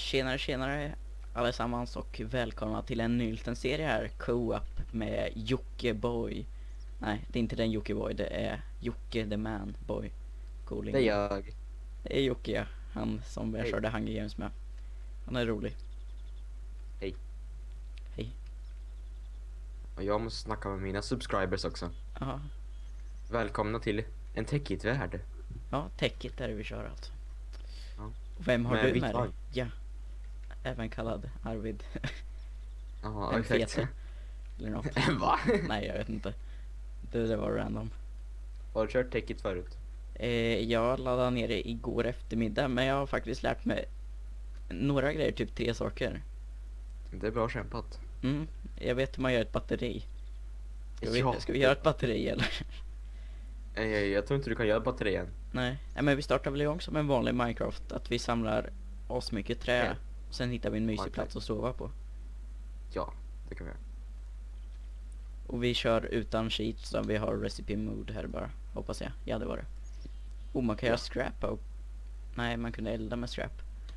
Tjenare allesammans och välkomna till en ny liten serie här, Co-op med Jockeboy. Nej, det är inte den Jockeboy, det är Jocke the Man Boy. Cooling. Det är jag. Det är Jocke, ja. Han som jag körde Hunger Games med. Han är rolig. Hej. Hej. Och jag måste snacka med mina subscribers också. Ja, Välkomna till en techit-värld. ja, techit är det vi kör alltså. Ja. Och vem har Med du vitt med dig? lag. Ja. Även kallad Arvid. Ja, En exakt. fete. Eller något. Va? Nej, jag vet inte. Det var random. Har du kört techit förut? Jag laddade ner det igår eftermiddag, men jag har faktiskt lärt mig några grejer, typ 3 saker. Det är bra kämpat. Jag vet hur man gör ett batteri. Ja. Ska vi göra ett batteri eller? Jag tror inte du kan göra batterien. Nej, men vi startar väl igång som en vanlig Minecraft. Att vi samlar oss mycket trä. Ja. Sen hittar vi en mysig Okej. plats att sova på. Ja, det kan vi göra. Och vi kör utan cheat, så vi har recipe mode här bara. Hoppas jag. Ja, det var det. Oh, man kan göra scrap och... Nej, man kunde elda med scrap.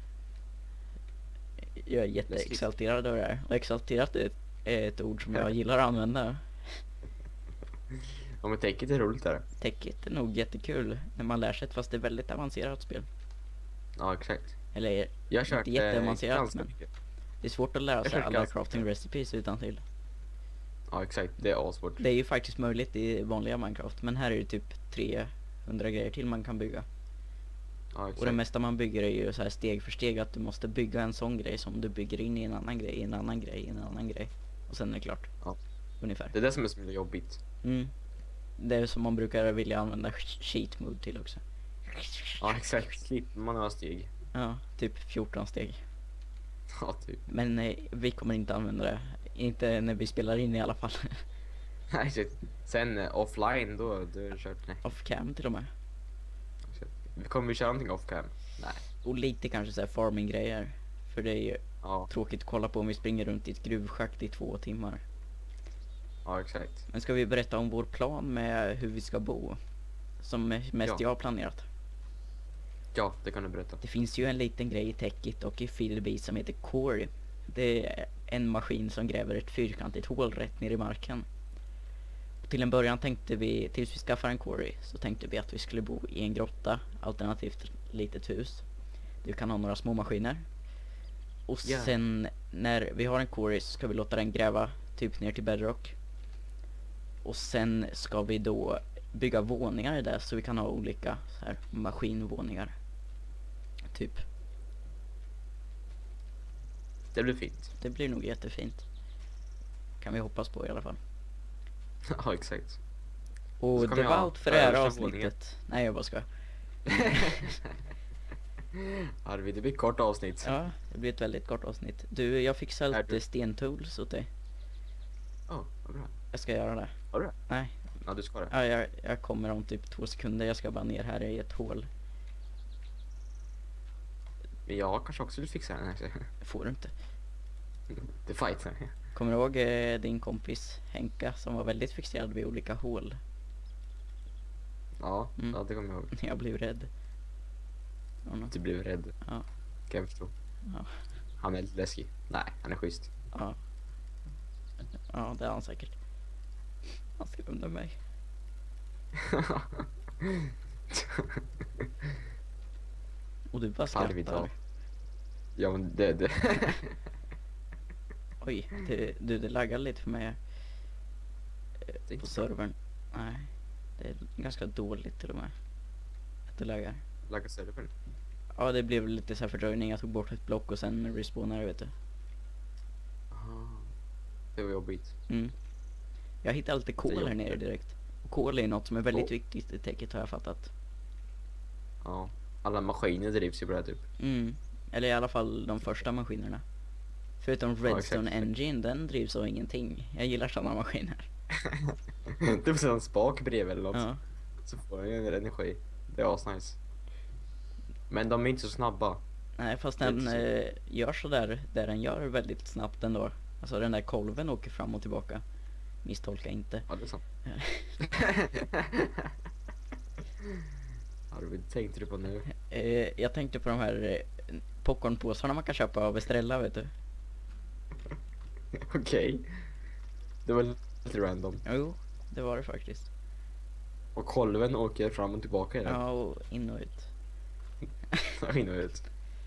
Jag är jätteexalterad över det här. Och exalterat är ett ord som jag gillar att använda. Ja, men techit är roligt där. Techit är nog jättekul när man lär sig, fast det är väldigt avancerat spel. Ja, exakt. Eller Jag har kört inte jätteavancerat, ganska men mycket. det är svårt att lära Jag sig kört alla ganska crafting mycket. recipes utan till. Ja, exakt. Det är asvårt. Det är ju faktiskt möjligt i vanliga Minecraft, men här är det typ 300 grejer till man kan bygga. Ja, exakt. Och det mesta man bygger är ju så här steg för steg, att du måste bygga en sån grej som du bygger in i en annan grej, i en annan grej, i en annan grej. Och sen är det klart. Ja. Ungefär. Det är det som är så jobbigt. Det är som man brukar vilja använda cheat mode till också. Ja, exakt. Slipper man några steg. Ja, typ 14 steg. Ja, typ. Men vi kommer inte använda det. Inte när vi spelar in i alla fall. Nej, shit. Sen offline då har du kört. Nej. Off cam till och med. Kommer vi köra någonting off cam? Nej. Och lite kanske så här farming grejer. För det är ju Ja, tråkigt att kolla på om vi springer runt i ett gruvschakt i 2 timmar. ja, exakt. Men ska vi berätta om vår plan med hur vi ska bo? Som mest Ja. jag har planerat. Ja, det kan du berätta. Det finns ju en liten grej i Techit och i Fiddleby som heter Quarry. Det är en maskin som gräver ett fyrkantigt hål rätt ner i marken. Och till en början tänkte vi, tills vi skaffar en Quarry, så tänkte vi att vi skulle bo i en grotta, alternativt ett litet hus. Du kan ha några små maskiner. Och Ja. sen när vi har en Quarry så ska vi låta den gräva typ ner till bedrock. Och sen ska vi då bygga våningar där, så vi kan ha olika så här maskinvåningar. Typ. Det blir fint. Det blir nog jättefint. Kan vi hoppas på i alla fall. Ja, exakt. Och Så kommer det var jag allt för det här översta avsnittet. Nej, jag bara ska. Arvid, det blir ett kort avsnitt. Ja, det blir ett väldigt kort avsnitt. Du, jag fixar Är lite du- stentools åt dig. Ja, vad bra. Jag ska göra det. Har du det? Nej, Ja, du ska det. ja, jag kommer om typ 2 sekunder. Jag ska bara ner här i ett hål. Men jag kanske också vill fixa den här. Får du inte. Det är fight. Kommer du ihåg din kompis Henka som var väldigt fixerad vid olika hål? Ja, Mm. ja, det kommer jag ihåg. Jag blev rädd. Ja, nå. Du blev rädd. Ja. Kan jag förstå. Ja. Han är lite läskig. Nej, han är schysst. Ja. Ja, det är han säkert. Han skrämde mig. Och du bara Arvid, ja. skrattar. Ja, men det. Oj, det laggar lite för mig Det är på inte servern. Nej, det är ganska dåligt till och med. Att det laggar. Lagga servern. Ja, det blev lite så här fördröjning. Jag tog bort ett block och sen respawnade, vet du. Aha. Det var jobbigt. Jag hittade lite kol här nere direkt. Och kol är något som är väldigt Kol. viktigt i Techit, har jag fattat. Ja. Alla maskiner drivs ju på det här typ. Eller i alla fall de första maskinerna. Förutom exakt. Redstone Engine, den drivs av ingenting. Jag gillar sådana maskiner. Det får en spak bredvid eller något. Ja. Så får jag en energi. Det är asnice. Men de är inte så snabba. Nej, fast Det är den inte gör så där den gör väldigt snabbt ändå. Alltså den där kolven åker fram och tillbaka. Misstolka inte. Ja, det är sant. Arvid, tänkte du på nu? Jag tänkte på de här popcornpåsarna man kan köpa av Estrella, vet du. Okej. Det var lite random. Jo, det var det faktiskt. Och kolven åker fram och tillbaka i den. Ja, och in och ut. In och ut.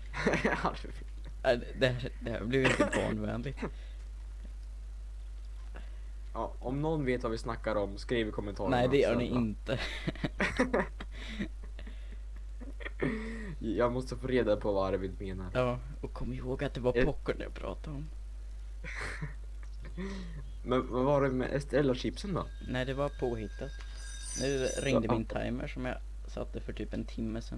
Det här blir ju inte barnvänligt. Ja, om någon vet vad vi snackar om, skriv i kommentarerna. Nej, det gör ni snälla. inte. Jag måste få reda på vad Arvid menar. Ja, och kom ihåg att det var popcorn jag pratade om. Men vad var det med Estrella-chipsen då? Nej, det var påhittat. Nu ringde Ja. min timer som jag satte för typ en timme sedan.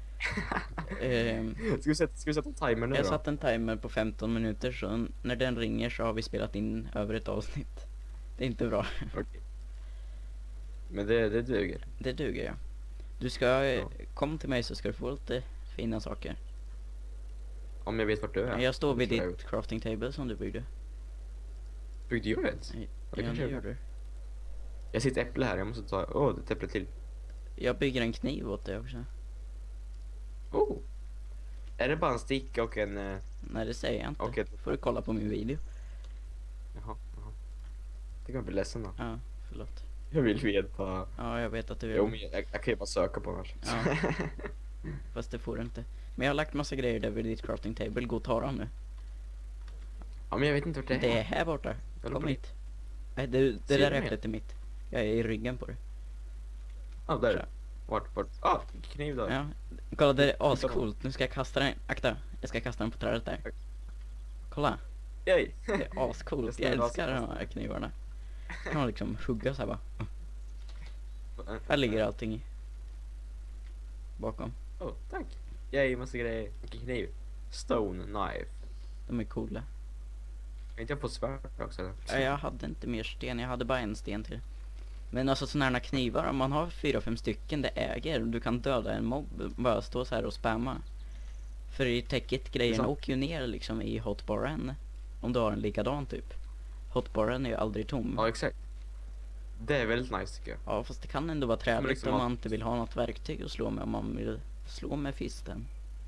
Ska vi sätta timer nu Jag då? satte en timer på 15 minuter, så när den ringer så har vi spelat in över ett avsnitt. Det är inte bra. Okej. Men det duger. Det duger, ja. Du ska, Ja. kom till mig så ska du få lite fina saker. Om jag vet vart du är. Jag står vid Det tror jag. ditt crafting table som du byggde. Byggde jag ett? Ja, det kanske det jag gör du. Jag ser ett äpple här, jag måste ta... Åh, det är ett äpple till. Jag bygger en kniv åt dig också. Oh! Är det bara en stick och en... Nej, det säger jag inte. Okej. Får du kolla på min video. Jaha. Det kan bli ledsen då. Ja, förlåt. Jag vill veta... Ja, jag vet att du vill. Jo, men jag kan ju bara söka på annars. Ja. Fast det får du inte. Men jag har lagt massa grejer där vid ditt crafting table. Gå och ta dem nu. Ja, men jag vet inte vart det är. Det är här borta. Jag Kom på hit. Nej, det Ser där du med? äpplet är mitt. Jag är i ryggen på det. Ja, där. Så. Vart? Ah, kniv där. Ja. Kolla, det är ascoolt. Nu ska jag kasta den. Akta. Jag ska kasta den på trädet där. Kolla. Yay. Det är ascoolt. Jag älskar de här knivarna. Kan man liksom hugga så här bara. Här ligger allting i. Bakom. Oh, tack. Yay, massa grejer. Vilken kniv. Stone knife. De är coola. Kan inte jag få svärd också? Eller? Ja, jag hade inte mer sten. Jag hade bara en sten till. Men alltså sådana här knivar, om man har 4-5 stycken, det äger. Du kan döda en mobb. Bara stå så här och spamma. För i täcket grejerna åker ju ner liksom i hotbaren. Om du har en likadan typ. Hotbaren är ju aldrig tom. Ja, exakt. Det är väldigt nice tycker jag. Ja, fast det kan ändå vara träligt liksom om att- man inte vill ha något verktyg att slå med, om man vill slå med fisten.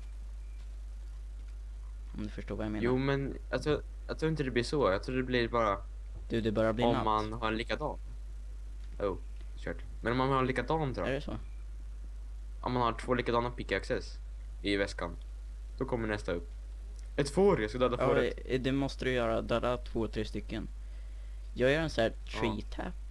Om du förstår vad jag menar. Jo, men jag tror inte det blir så. Jag tror det blir bara Du, det börjar bli om natt. man har en likadan. Oh, kört. Men om man har en likadan tror Är jag. det så? Om man har 2 likadana pickaxes i väskan. Då kommer nästa upp. Ett får, jag ska döda Ja, fåret. det måste du göra. Döda 2-3 stycken. Jag gör en sån här tree tap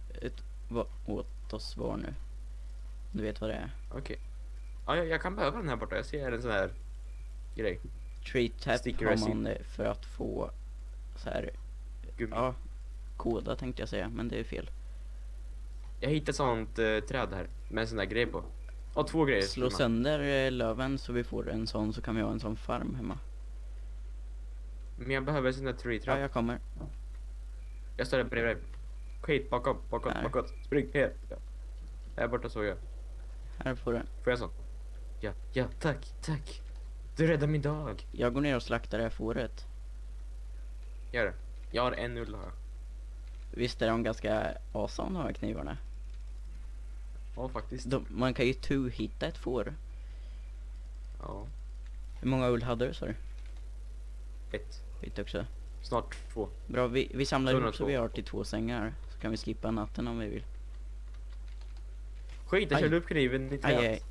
åt oss var nu. Du vet vad det är. Okej. Ja, jag kan behöva den här borta. Jag ser en sån här grej. Tree tap Sticker har resin. man för att få så här, Gummi. ja, koda tänkte jag säga, men det är fel. Jag hittade ett sånt träd här med en sån där grej på. Och 2 grejer. Slå sönder löven så vi får en sån, så kan vi ha en sån farm hemma. Men jag behöver en sån där tree Ja, trap. jag kommer. Jag står där bredvid dig. Skit, bakåt, Här. bakåt. Spring, här. Ja. Här borta såg jag. Här får du. Får jag sån? Ja, tack. Du räddar min dag. Jag går ner och slaktar det här fåret. Gör det. Jag har en ull här. Visst är de ganska awesome de här knivarna? Ja, faktiskt. Man kan ju two-hitta ett får. Ja. Hur många ull hade du, sa du? 1. Skit också. Snart 2. Bra, vi samlar ihop så 102. vi har till 2 sängar. Så kan vi skippa natten om vi vill. Skit, jag Aj. körde upp kniven i trädet.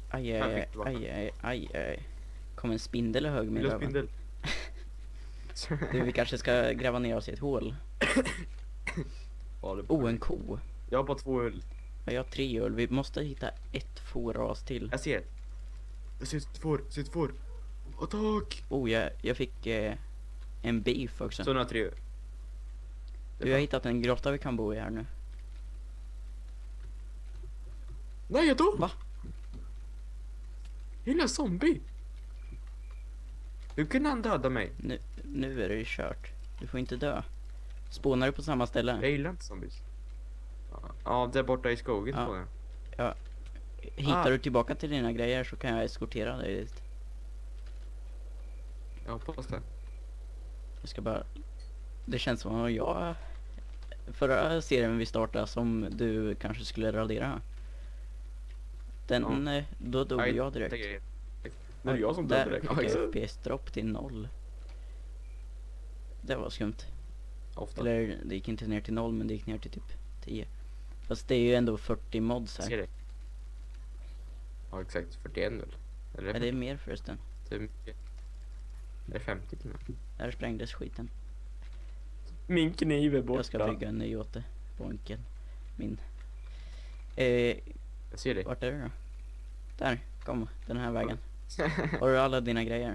Aj. Kom en spindel och högg mig i Vill du ha röven. spindel? Du, vi kanske ska gräva ner oss i ett hål. Ja, det- Oh, en ko. Jag har bara 2 ull. Ja, jag har 3 ull. Vi måste hitta ett fåras till. Jag ser. Jag ser ett får. Attack! Oh, jag fick en beef också. Så nu har 3 ull. Du har hittat en grotta vi kan bo i här nu. Nej, jag dog! Va? Hela zombie! Hur kunde han döda mig? Nu är det ju kört. Du får inte dö. Spånar du på samma ställe? Jag gillar inte zombies. Ja, där borta i skogen Ja. tror jag. Hittar du tillbaka till dina grejer så kan jag eskortera dig dit. Jag hoppas det. Jag ska bara... Det känns som att jag... Förra serien vi startade som du kanske skulle radera. Den... Då dog Aj, jag direkt. det är grejer. Nu är det jag som där dödade dig. fick Ja, jag exakt. FPS-dropp till 0. Det var skumt. Ofta. Eller det gick inte ner till 0, men det gick ner till typ 10. Fast det är ju ändå 40 mods Ser här. det. Ja, exakt. 41 väl? Eller Är det mer förresten? det är mycket. Är det 50 till och med? Där sprängdes skiten. Min kniv är borta. Jag ska bygga en ny åt det. På enkel. Min. Jag ser det. Vart är du då? Där, kom. Den här vägen. Har du alla dina grejer?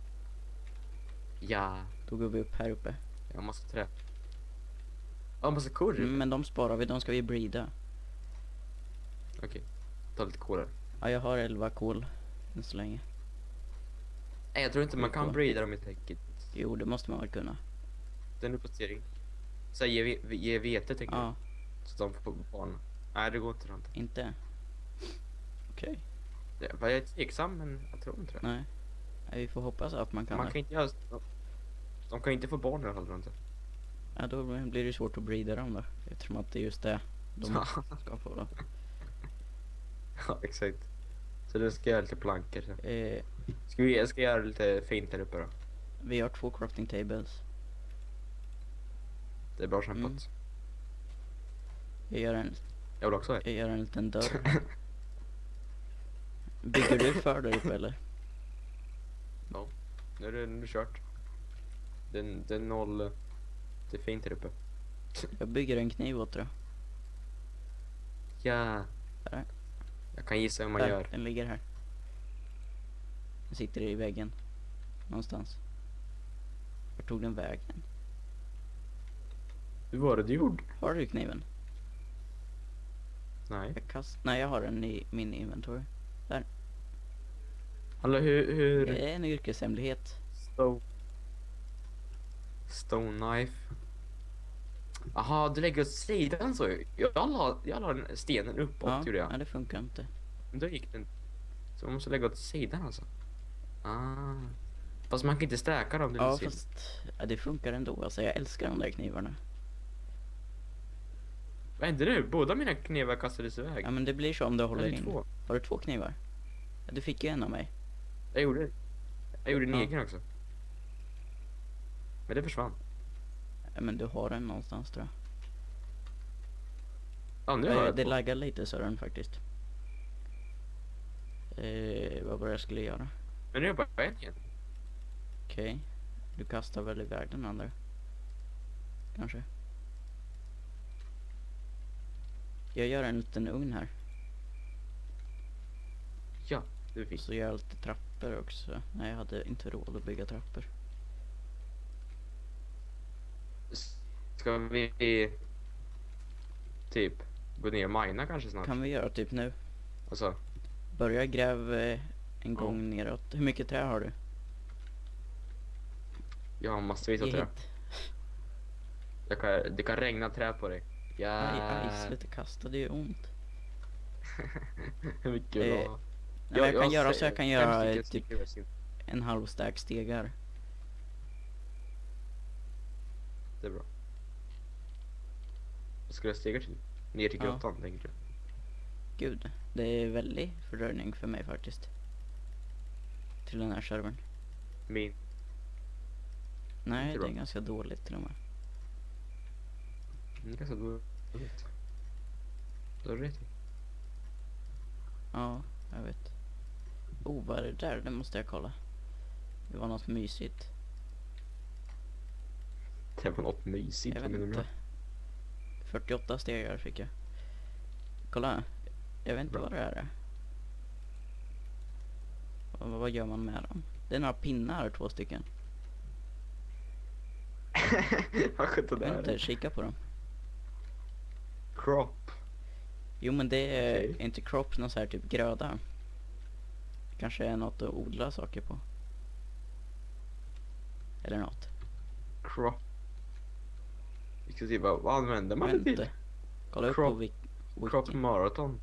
Ja. Då går vi upp här uppe. Jag måste trä. Ja, massa kor. Men de sparar vi, de ska vi breeda. Okej. Ta lite kor här. Ja, jag har 11 kol. Än så länge. Nej, jag tror inte man kan Kol. breeda dem i täcket. Jo, det måste man väl kunna. Den uppdatering. Så här, ge vete tänker Ja, jag. Så de får barn. Nej, det går inte. inte. Okej. Jag är tveksam, men jag tror inte det. Nej. Nej, vi får hoppas att man kan Man det. kan inte göra... De kan inte få barn i alla fall, tror jag inte. Ja, då blir det svårt att breeda dem då. Eftersom att det är just det de ska få då. Ja, exakt. Så nu ska jag göra lite plankor. Så. Eh, Jag ska göra lite fint här uppe då. vi har 2 crafting tables. Det är bra kämpat. Mm. Jag gör Jag vill också ha. jag gör en liten dörr. Bygger du för där uppe eller? Ja. Nu är det kört. Det är 0. Det är fint här uppe. Jag bygger en kniv åt dig. Ja. Där. Jag kan gissa hur man Där, gör. den ligger här. Den sitter i väggen. Någonstans. Vart tog den vägen? Hur var det du gjorde? Har du kniven? Nej. Nej, jag har den i min inventory. Hallå, hur... Det är en yrkeshemlighet. Stone knife. Aha, du lägger åt sidan så. Jag la den stenen uppåt, Ja, gjorde jag. nej, det funkar inte. Men då gick den. Så man måste lägga åt sidan alltså. Ah. Fast man kan inte sträcka dem till Ja, sidan. fast det funkar ändå. Alltså, jag älskar de där knivarna. Vad hände nu? Båda mina knivar kastades iväg. Ja, men det blir så om du håller Eller in. 2. Har du 2 knivar? Ja, du fick ju en av mig. Jag gjorde en Ja. egen också. Men det försvann. Ja, men du har den någonstans tror jag. Ja, nu har jag Det två. laggar lite så den faktiskt. Vad var det jag skulle göra? Men nu är jag bara en igen. Okej. Du kastar väl iväg den andra? Kanske. Jag gör en liten ugn här. Ja, det är fint. Så gör jag lite trappor också. Nej, jag hade inte råd att bygga trappor. Ska vi typ gå ner och mina kanske snart? Kan vi göra typ nu? Alltså, Börja gräva en gång neråt. Hur mycket trä har du? jag har massvis av Ge trä. hit. Det kan regna trä på dig. Ja. Aj, sluta kasta, det är ju ont. Hur mycket Eh, bra. Nej, men jag kan göra så, jag kan 5 göra stycken typ stickor. en halv stack stegar. Det är bra. Vad ska jag stega till? Ner till Ja. grottan, tänker du? Gud, det är väldigt fördröjning för mig faktiskt. Till den här servern. Min. Nej, Inte det är bra. ganska dåligt till och med. Det är ganska dåligt. Du har rätt. Ja, jag vet. Oh, vad är det där? Det måste jag kolla. Det var något mysigt. Det var något mysigt. Jag vet men det är bra. inte. 48 stegar fick jag. Kolla. Jag vet inte Bra. vad det är. Vad gör man med dem? Det är några pinnar, 2 stycken. Vad skönt det Jag vet där inte, är. kika på dem. Crop. Jo, men det är Okej. inte crop, någon så här typ gröda. Kanske är något att odla saker på. Eller något. Crop. Vi ska se vad använder man Jag det vet till? inte. Kolla upp Crop- på Crop wiki. marathon.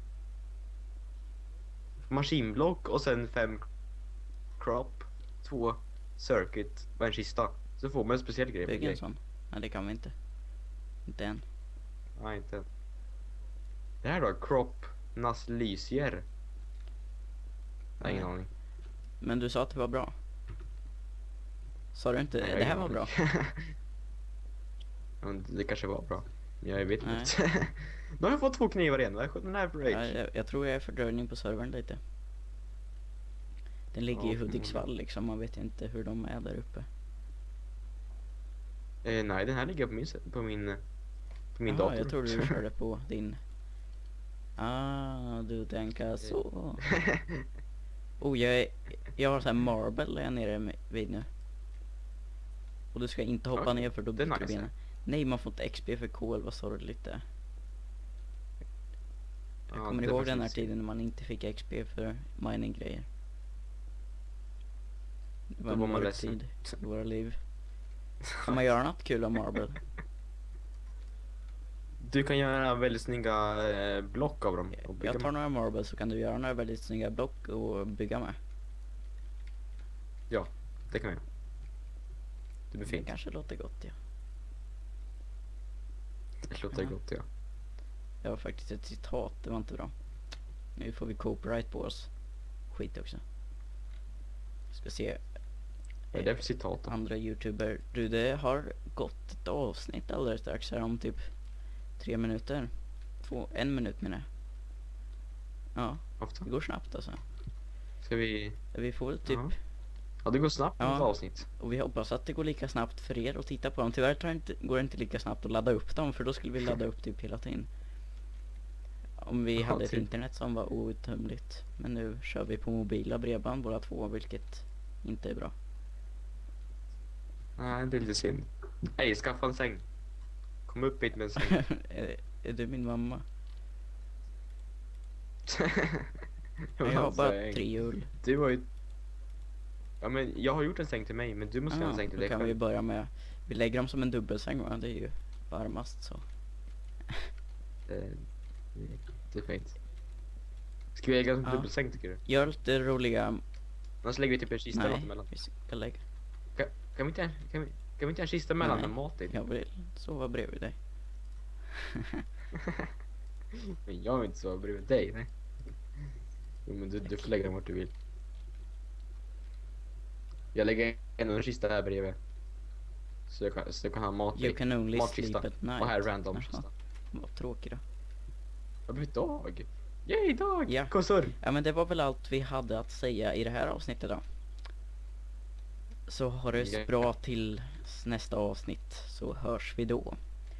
Maskinblock och sen 5 crop, 2 circuit och en kista. Så får man en speciell grej. Bygga en sån. Nej, det kan vi inte. Inte än. Nej, inte än. Det här då, crop naslysier. Jag har ingen Nej. aning. Men du sa att det var bra. Sa du inte? Nej, jag Det här har var ingen bra. aning. Ja, men det kanske var bra. Jag vet Nej. inte. Nu har jag fått 2 knivar igen. Vad är den här för Ja, rage? jag tror jag är fördröjning på servern lite. Den ligger Ja, i Hudiksvall liksom. Man vet inte hur de är där uppe. Nej, den här ligger på min Jaha, dator. jag trodde du körde på din. Du tänker så. Oh, jag har så här marble är jag nere vid nu. Och du ska inte hoppa Okej, ner för då det är bryter du nice. benen. Nej, man får inte XP för kol, vad sorgligt det. Jag Ja, kommer det är ihåg den här faktiskt tiden när man inte fick XP för mining-grejer. Det var Då en var man mörk ledsen. tid i våra liv. Kan man göra något kul av marble? Du kan göra väldigt snygga block av dem. Och bygga Jag tar några marble så kan du göra några väldigt snygga block och bygga med. Ja, det kan jag. Det blir Det fint. kanske låter gott, ja. Det låter Ja. gott, ja. Det var faktiskt ett citat, det var inte bra. Nu får vi copyright på oss. Skit också. Ska se. Vad är det för citat då? Andra youtuber. Du, det har gått ett avsnitt alldeles strax här om typ 3 minuter. 1 minut menar jag. Ja, Ofta. det går snabbt alltså. Ska vi... Vi får väl typ. Ja. Ja, det går snabbt med Ja. ett avsnitt. Och vi hoppas att det går lika snabbt för er att titta på dem. Tyvärr går det inte lika snabbt att ladda upp dem, för då skulle vi ladda upp typ hela tiden. Om vi Ja, hade ett typ. internet som var outtömligt. Men nu kör vi på mobila bredband båda två, vilket inte är bra. Nej, det är lite synd. Hej, skaffa en säng. Kom upp hit med en säng. Är du min mamma? Jag Jag har bara säng. 3 ull. Du har ju... Ja, men jag har gjort en säng till mig, men du måste göra en säng till Då dig kan vi själv. börja med. Vi lägger dem som en dubbelsäng, va? Det är ju varmast så. Det är fint. Ska vi lägga en Ja. dubbelsäng tycker du? Gör lite roliga. Annars lägger vi typ en kista Nej, något emellan. vi ska lägga. Kan vi inte ha en kista emellan Nej. med mat i? Jag vill sova bredvid dig. Men jag vill inte sova bredvid dig, nej. Jo, men du får lägga den vart du vill. Jag lägger en kista här bredvid. Så jag kan ha mat You i. can only Matkista. sleep at night. Och här random Jaha. kista. Vad tråkigt då. Vad blir dag? Yay, dag! Ja. Kossor! Ja, men det var väl allt vi hade att säga i det här avsnittet då. Så ha det så Ja. bra till nästa avsnitt, så hörs vi då.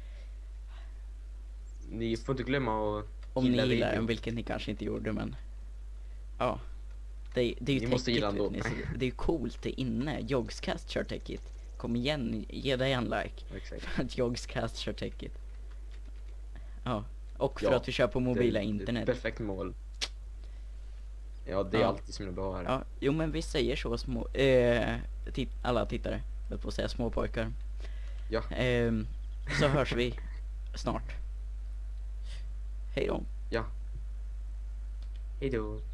Ni får inte glömma att Om ni gillar videon. den, vilket ni kanske inte gjorde, men ja. Det är ju Ni måste techigt, gilla ändå. vet ni, så det är ju coolt, det är inne. Jogscast kör techigt. Kom igen, ge dig en like. Exakt. För att Jogscast kör techigt. Ja, och för Ja, att vi kör på mobila Det är internet. ett perfekt mål. Ja, det är Ja. alltid som det bra här. Ja, jo men vi säger så små, alla tittare, jag på att säga små pojkar. Ja. Så hörs vi snart. Hej då. Ja. Hejdå.